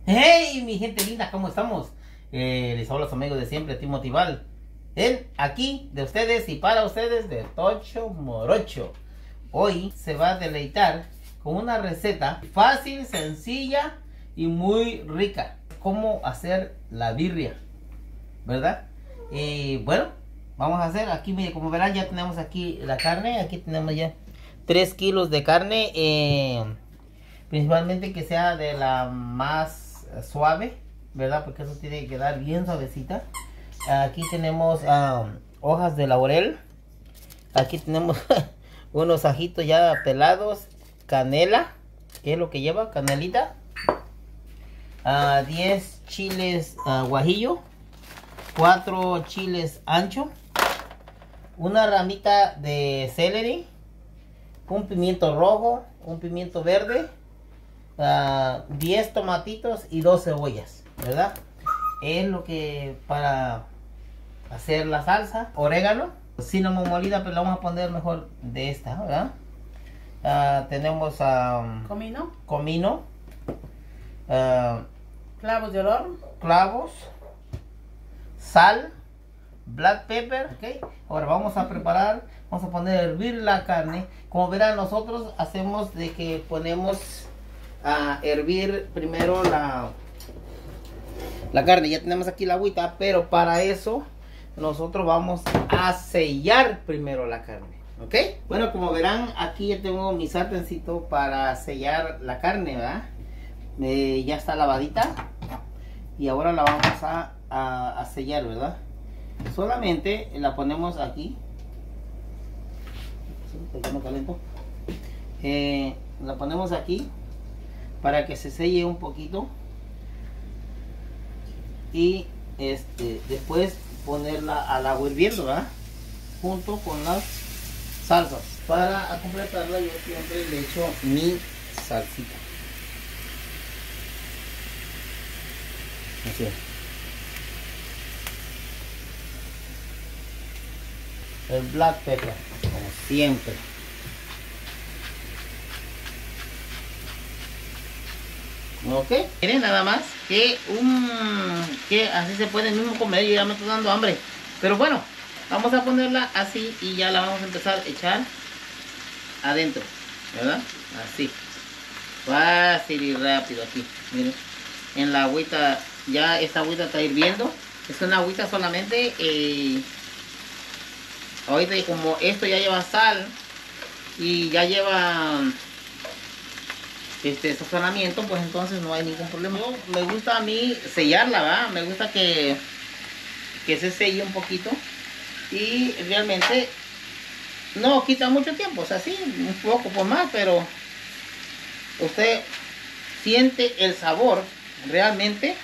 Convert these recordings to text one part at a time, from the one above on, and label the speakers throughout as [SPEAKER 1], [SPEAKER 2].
[SPEAKER 1] Hey, mi gente linda, ¿cómo estamos? Les hablo a su amigo de siempre, Timothy Val. Aquí, de ustedes y para ustedes, de Tocho Morocho. Hoy se va a deleitar con una receta fácil, sencilla y muy rica. Cómo hacer la birria, ¿verdad? Bueno, vamos a hacer aquí, mire, como verán, ya tenemos aquí la carne. Aquí tenemos ya 3 kilos de carne. Principalmente que sea de la más suave, ¿verdad? Porque eso tiene que quedar bien suavecita. Aquí tenemos hojas de laurel. Aquí tenemos unos ajitos ya pelados. Canela, que es lo que lleva, canelita. 10 chiles guajillo. 4 chiles ancho. Una ramita de celery. Un pimiento rojo. Un pimiento verde. 10 tomatitos y 2 cebollas, ¿verdad? Es lo que para hacer la salsa. Orégano, cinnamon molida, pero la vamos a poner mejor de esta, ¿verdad? Tenemos comino,
[SPEAKER 2] clavos de olor,
[SPEAKER 1] clavos, sal, black pepper, ¿ok? Ahora vamos a preparar, vamos a poner a hervir la carne. Como verán, nosotros hacemos de que ponemos a hervir primero la carne. Ya tenemos aquí la agüita, pero para eso nosotros vamos a sellar primero la carne, ¿ok? Bueno, como verán, aquí ya tengo mi sartencito para sellar la carne, ¿verdad? Ya está lavadita y ahora la vamos a sellar, ¿verdad? Solamente la ponemos aquí. No calento. La ponemos aquí para que se selle un poquito y después ponerla al agua hirviendo, ¿verdad? Junto con las salsas. Para completarla yo siempre le echo mi salsita. Así es. El black pepper, como siempre. Ok, miren nada más que así se puede mismo comer. Yo ya me estoy dando hambre, pero bueno, vamos a ponerla así y ya la vamos a empezar a echar adentro, ¿verdad? Así, fácil y rápido. Aquí, miren, en la agüita, ya esta agüita está hirviendo. Es una agüita solamente, ahorita como esto ya lleva sal y ya lleva sazonamiento, pues entonces no hay ningún problema. Me gusta a mí sellarla, ¿verdad? Me gusta que se selle un poquito y realmente no quita mucho tiempo, o sea, sí, un poco por más, pero usted siente el sabor realmente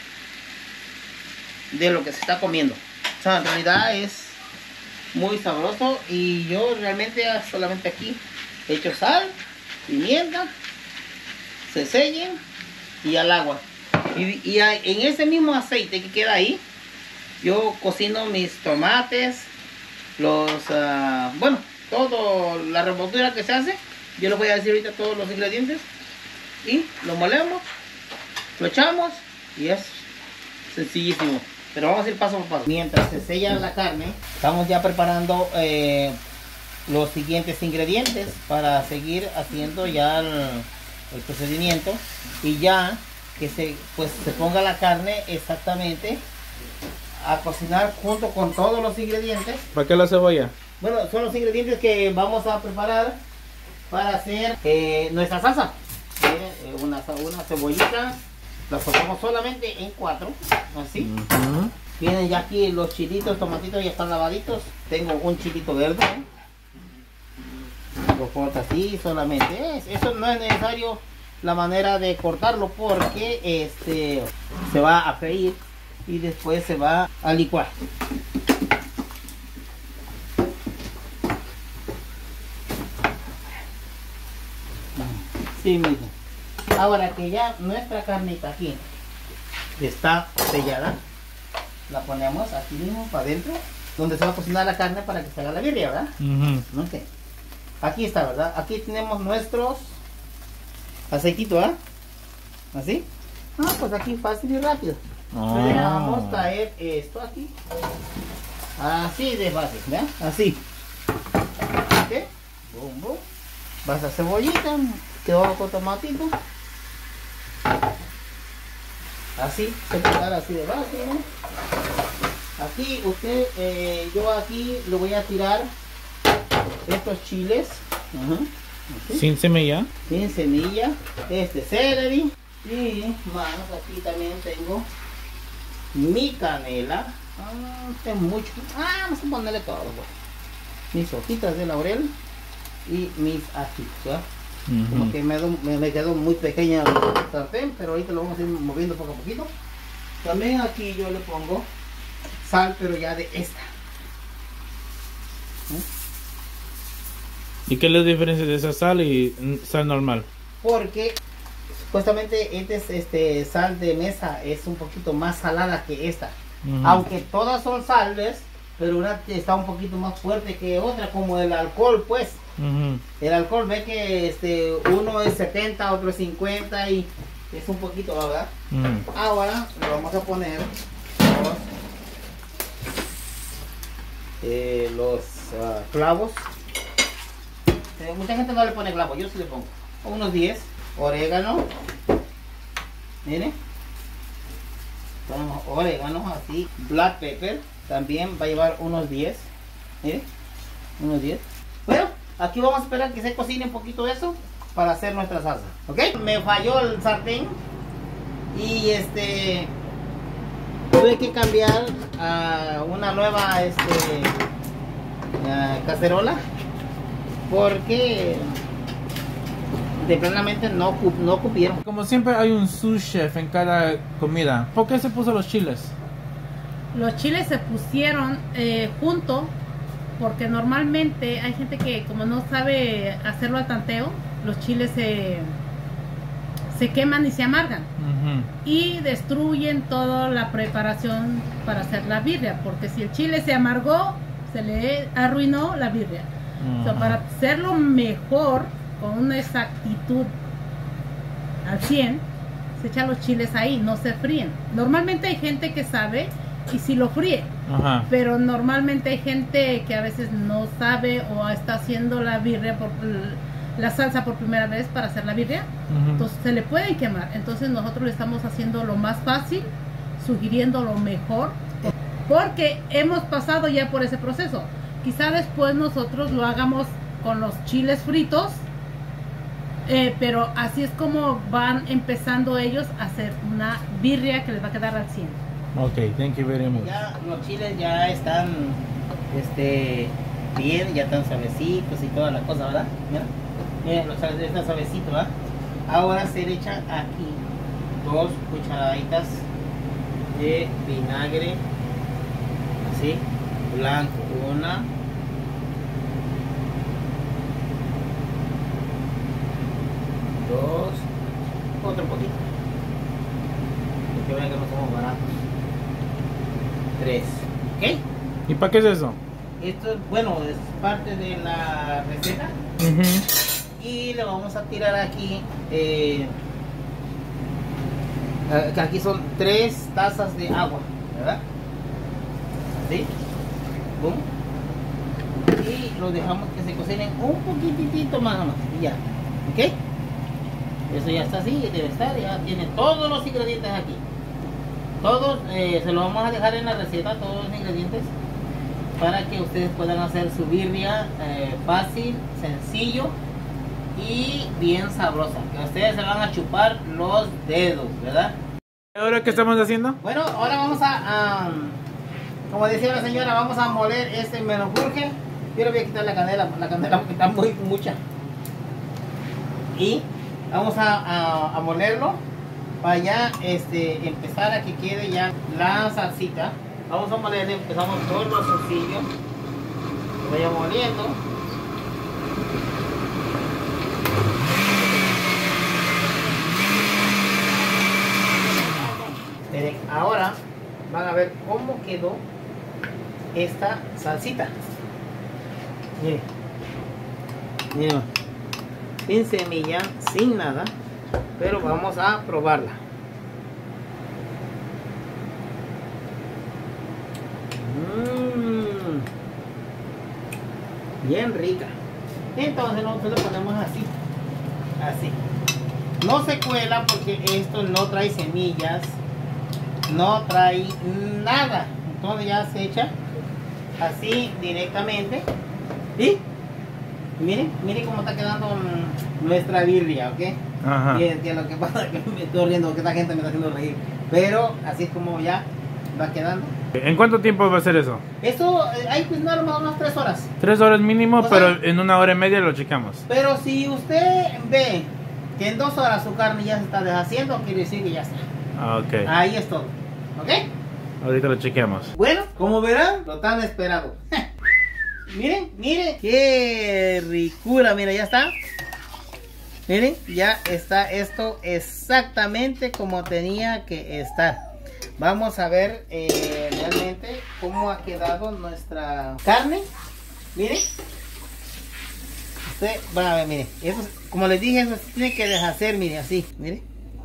[SPEAKER 1] de lo que se está comiendo. O sea, en realidad es muy sabroso y yo realmente solamente aquí he hecho sal, pimienta, se sellen y al agua y en ese mismo aceite que queda ahí yo cocino mis tomates, bueno, todo la revoltura que se hace. Yo les voy a decir ahorita todos los ingredientes y lo molemos, lo echamos y es sencillísimo, pero vamos a ir paso por paso. Mientras se sella la carne, estamos ya preparando los siguientes ingredientes para seguir haciendo ya el procedimiento y ya que se ponga la carne exactamente a cocinar junto con todos los ingredientes.
[SPEAKER 3] ¿Para qué la cebolla?
[SPEAKER 1] Bueno, son los ingredientes que vamos a preparar para hacer nuestra salsa. Una cebollita, la cortamos solamente en 4, así. Vienen ya aquí los chilitos, tomatitos ya están lavaditos. Tengo un chilito verde, lo corto así solamente. Eso no es necesario la manera de cortarlo porque se va a freír y después se va a licuar. Sí, miren. Ahora que ya nuestra carnita aquí está sellada, la ponemos aquí mismo para adentro, donde se va a cocinar la carne para que se haga la birria, ¿verdad? Okay. Aquí está, ¿verdad? Aquí tenemos nuestros aceititos, ¿ah? Así. Ah, pues aquí fácil y rápido.
[SPEAKER 2] Oh.
[SPEAKER 1] Le vamos a caer esto aquí. Así de fácil, ¿ya? Así. ¿Ok? Bum, bum. Vas a cebollita, quedó con tomatito. Así, se puede dar así de fácil, ¿no? Aquí usted, yo aquí le voy a tirar estos chiles. Así.
[SPEAKER 2] Sin semilla.
[SPEAKER 1] Sin semilla, este celery y más aquí también tengo mi canela. Es mucho. Vamos a ponerle todo, pues. Mis hojitas de laurel y mis ajíes, ¿ya? Como que me quedó muy pequeña el sartén, pero ahorita lo vamos a ir moviendo poco a poquito. También aquí yo le pongo sal, pero ya de esta.
[SPEAKER 2] ¿Y qué es la diferencia de esa sal y sal normal?
[SPEAKER 1] Porque supuestamente este sal de mesa es un poquito más salada que esta. Aunque todas son sales, pero una está un poquito más fuerte que otra, como el alcohol, pues. El alcohol, ve que uno es 70, otro es 50 y es un poquito, ¿verdad? Ahora le vamos a poner los clavos. Mucha gente no le pone clavos, yo sí le pongo. Unos 10. Orégano. Miren. Ponemos orégano así. Black pepper también va a llevar unos 10. Miren. Unos 10. Bueno, aquí vamos a esperar que se cocine un poquito eso para hacer nuestra salsa. ¿Ok? Me falló el sartén. Y tuve que cambiar a una nueva cacerola. Porque de plenamente no cupieron.
[SPEAKER 2] Como siempre hay un sous chef en cada comida. ¿Por qué se puso los chiles?
[SPEAKER 3] Los chiles se pusieron junto porque normalmente hay gente que como no sabe hacerlo al tanteo, los chiles se queman y se amargan y destruyen toda la preparación para hacer la birria, porque si el chile se amargó, se le arruinó la birria. So, para hacerlo mejor, con una exactitud al 100, se echan los chiles ahí, no se fríen. Normalmente hay gente que sabe y si lo fríe, pero normalmente hay gente que a veces no sabe o está haciendo la birria, la salsa por primera vez para hacer la birria, entonces se le pueden quemar. Entonces nosotros le estamos haciendo lo más fácil, sugiriendo lo mejor, porque hemos pasado ya por ese proceso. Quizá después nosotros lo hagamos con los chiles fritos, pero así es como van empezando ellos a hacer una birria que les va a quedar al 100.
[SPEAKER 2] Ok, thank you very much.
[SPEAKER 1] Ya los chiles ya están bien, ya están suavecitos y toda la cosa, ¿verdad? Mira, los chiles están suavecitos, ¿verdad? Ahora se le echan aquí 2 cucharaditas de vinagre, así, blanco, 1, 2, otro poquito, porque vean que no somos baratos, 3, ¿ok?
[SPEAKER 2] ¿Y para qué es eso?
[SPEAKER 1] Esto, bueno, es parte de la receta. Y le vamos a tirar aquí, que aquí son 3 tazas de agua, ¿verdad? Así, boom. Y lo dejamos que se cocinen un poquitito más, y ya, ¿ok? Eso ya está así, debe estar, ya tiene todos los ingredientes aquí. Todos, se lo vamos a dejar en la receta, todos los ingredientes, para que ustedes puedan hacer su birria fácil, sencillo y bien sabrosa. Que ustedes se van a chupar los dedos, ¿verdad?
[SPEAKER 2] ¿Ahora qué estamos haciendo?
[SPEAKER 1] Bueno, ahora vamos como decía la señora, vamos a moler este menjurje. Yo le voy a quitar la canela porque está muy mucha. Y vamos a molerlo para ya empezar a que quede ya la salsita. Vamos a molerle, empezamos por lo sencillo. Lo voy a moliendo. Ahora van a ver cómo quedó esta salsita. Miren, miren, sin semilla, sin nada, pero vamos a probarla. bien rica. Entonces nosotros le ponemos así, así. No se cuela porque esto no trae semillas, no trae nada. Entonces ya se echa así directamente. Y miren, miren cómo está quedando nuestra birria, ¿ok?
[SPEAKER 2] Ajá.
[SPEAKER 1] Que lo que pasa es que me estoy riendo, que esta gente me está haciendo reír. Pero así es como ya va quedando.
[SPEAKER 2] ¿En cuánto tiempo va a ser eso?
[SPEAKER 1] Eso hay que cocinar más o menos 3 horas.
[SPEAKER 2] 3 horas mínimo,
[SPEAKER 1] O sea,
[SPEAKER 2] pero en 1 hora y media lo checamos.
[SPEAKER 1] Pero si usted ve que en 2 horas su carne ya se está deshaciendo, quiere decir que ya está.
[SPEAKER 2] Ah, ok.
[SPEAKER 1] Ahí es todo. ¿Ok?
[SPEAKER 2] Ahorita lo chequeamos.
[SPEAKER 1] Bueno, como verán, lo tan esperado. Miren, miren. Qué ricura, mira, ya está. Miren, ya está esto exactamente como tenía que estar. Vamos a ver realmente cómo ha quedado nuestra carne. Miren. Usted va a ver, miren. Eso, como les dije, eso se tiene que deshacer, miren, así. Miren.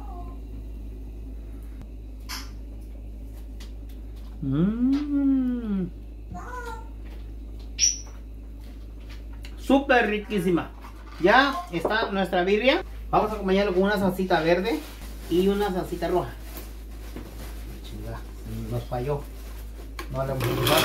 [SPEAKER 1] Súper riquísima. Ya está nuestra birria. Vamos a acompañarlo con una salsita verde y una salsita roja. Chinga, nos falló. No le hemos ayudado.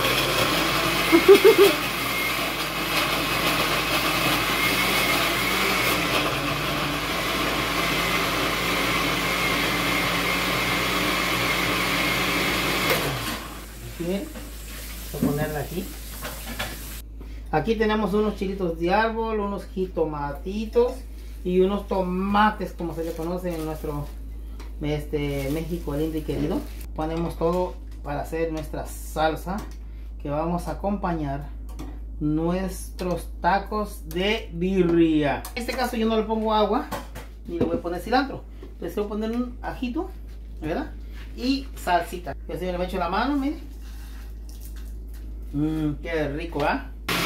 [SPEAKER 1] Bien, voy a ponerla aquí. Aquí tenemos unos chilitos de árbol, unos jitomatitos y unos tomates, como se le conoce en nuestro México lindo y querido. Ponemos todo para hacer nuestra salsa que vamos a acompañar nuestros tacos de birria. En este caso yo no le pongo agua ni le voy a poner cilantro. Les voy a poner un ajito, ¿verdad? Y salsita. Yo así le echo la mano, miren. Qué rico, ¿ah?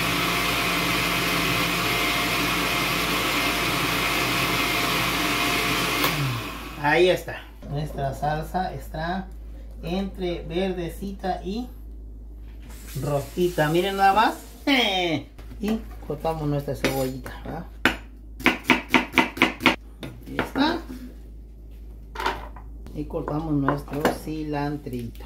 [SPEAKER 1] Ahí está. Nuestra salsa está entre verdecita y rosita. Miren nada más. Y cortamos nuestra cebollita, ¿verdad? Ahí está. Y cortamos nuestro cilantrito.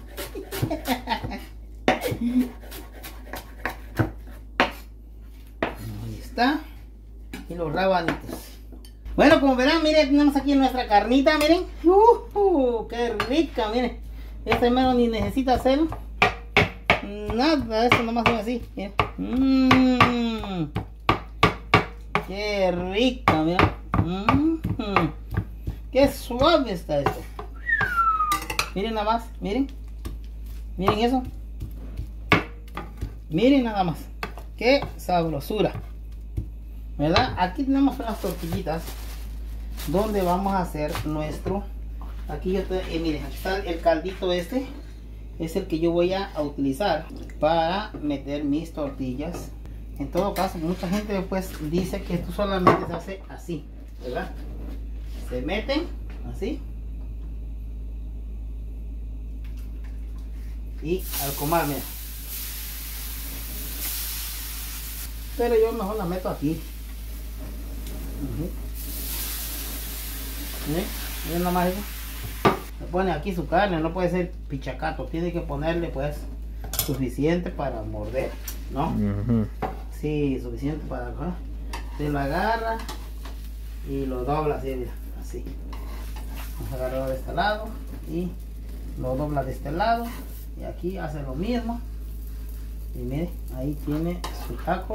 [SPEAKER 1] Ahí está. Y los rabanitos. Bueno, como verán, miren, tenemos aquí nuestra carnita, miren. Qué rica, miren. Esta menos ni necesita hacer nada, esto nomás es así. Miren. Qué rica, miren. Qué suave está esto. Miren nada más, miren. Miren eso. Miren nada más. Qué sabrosura. ¿Verdad? Aquí tenemos unas tortillitas donde vamos a hacer nuestro. Aquí yo miren, aquí está el caldito este. Es el que yo voy a utilizar para meter mis tortillas. En todo caso, mucha gente después dice que esto solamente se hace así, ¿verdad? Se meten así. Y al comer, mira. Pero yo mejor la meto aquí. Miren nomás eso. Le pone aquí su carne, no puede ser pichacato, tiene que ponerle pues suficiente para morder, ¿no? Sí, suficiente para, ¿no? Se lo agarra y lo dobla así, mira, así. Vamos a agarrarlo de este lado y lo dobla de este lado y aquí hace lo mismo. Y mire, ahí tiene su taco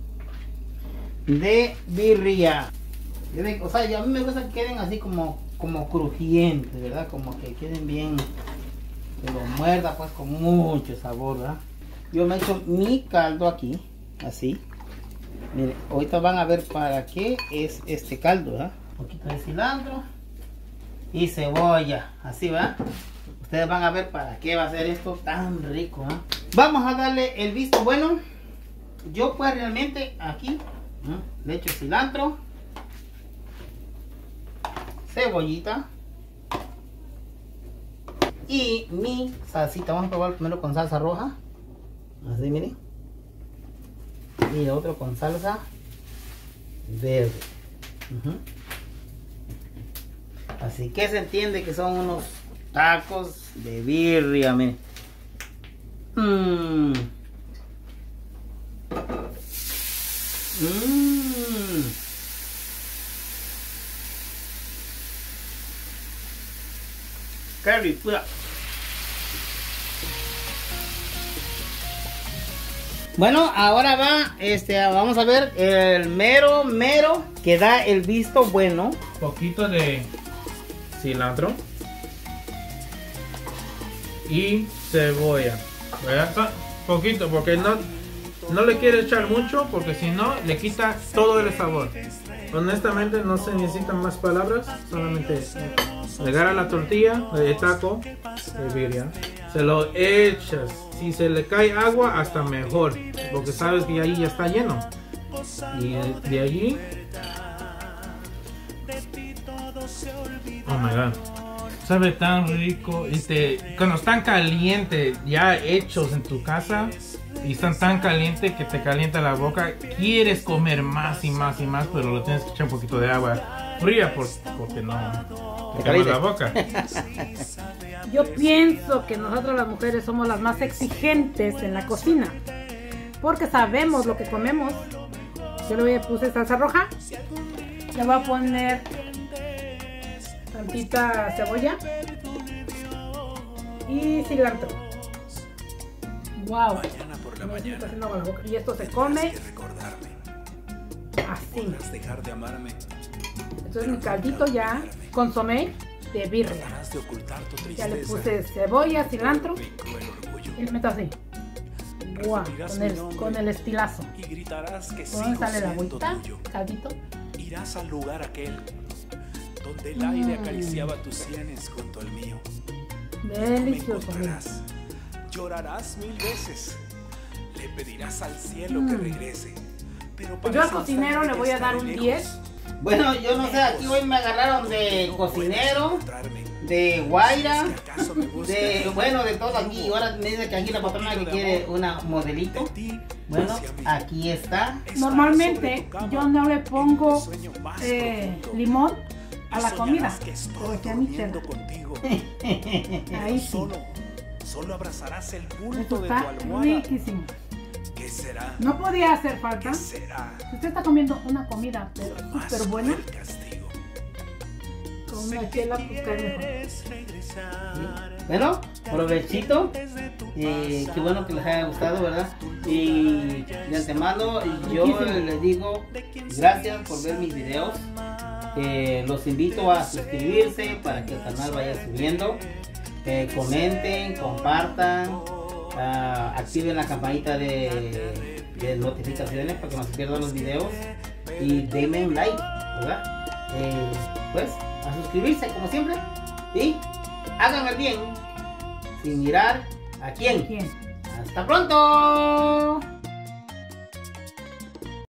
[SPEAKER 1] de birria. O sea, a mí me gusta que queden así como crujientes, ¿verdad? Como que queden bien, que lo muerda pues con mucho sabor, ¿verdad? Yo me he hecho mi caldo aquí, así. Miren, ahorita van a ver para qué es este caldo, ¿verdad? Un poquito de cilantro y cebolla, así, ¿verdad? Ustedes van a ver para qué va a ser esto tan rico, ¿eh? Vamos a darle el visto bueno. Yo pues realmente aquí le echo cilantro, cebollita y mi salsita. Vamos a probar primero con salsa roja. Así, miren. Y otro con salsa verde. Así que se entiende que son unos tacos de birria, miren. Qué ricura. Bueno, ahora va, vamos a ver el mero que da el visto bueno.
[SPEAKER 2] Poquito de cilantro y cebolla, ¿verdad? Poquito, porque no le quiere echar mucho, porque si no le quita todo el sabor. Honestamente no se necesitan más palabras, solamente le agarra la tortilla de taco de birria, se lo echas. Si se le cae agua, hasta mejor, porque sabes que ahí ya está lleno. Y de allí, oh my god, sabe tan rico. Cuando están calientes, ya hechos en tu casa, y están tan calientes que te calienta la boca, quieres comer más y más y más, pero lo tienes que echar un poquito de agua fría porque no te quema la boca.
[SPEAKER 3] Yo pienso que nosotros las mujeres somos las más exigentes en la cocina, porque sabemos lo que comemos. Yo le puse salsa roja, le voy a poner tantita cebolla y cilantro. Wow. Y esto se come así. Esto es mi caldito ya, consomé de birria. Ya le puse cebolla, cilantro y le meto así. Wow, con el estilazo. ¿Dónde sale la agüita? Caldito.
[SPEAKER 4] Irás al lugar aquel donde el aire acariciaba tus sienes junto al mío.
[SPEAKER 3] Delicioso.
[SPEAKER 4] Llorarás 1000 veces. Le pedirás al cielo que regrese. Pero
[SPEAKER 3] yo al cocinero le voy a dar un 10.
[SPEAKER 1] Bueno, yo no sé, aquí hoy me agarraron de cocinero, de guaira, de todo aquí. Ahora me dice que aquí la patrona que quiere una modelito. Bueno, aquí está.
[SPEAKER 3] Normalmente yo no le pongo limón a la comida, pero aquí a mi chela. Ahí sí.
[SPEAKER 4] Solo abrazarás el bulto
[SPEAKER 3] Esto
[SPEAKER 4] de tu
[SPEAKER 3] está
[SPEAKER 4] almohada.
[SPEAKER 3] riquísimo.
[SPEAKER 4] ¿Qué será?
[SPEAKER 3] No podía hacer falta.
[SPEAKER 4] ¿Qué será?
[SPEAKER 3] Si usted está comiendo una comida súper buena,
[SPEAKER 4] El castigo.
[SPEAKER 3] con una chela, pues cae mejor.
[SPEAKER 1] Sí. Bueno, provechito. Qué bueno que les haya gustado, ¿verdad? Y de antemano yo les digo gracias por ver mis videos. Los invito a suscribirse para que el canal vaya subiendo. Comenten, compartan, activen la campanita de notificaciones para que no se pierdan los videos y denme un like, ¿verdad? Pues a suscribirse como siempre y hagan el bien sin mirar a quién. Hasta pronto.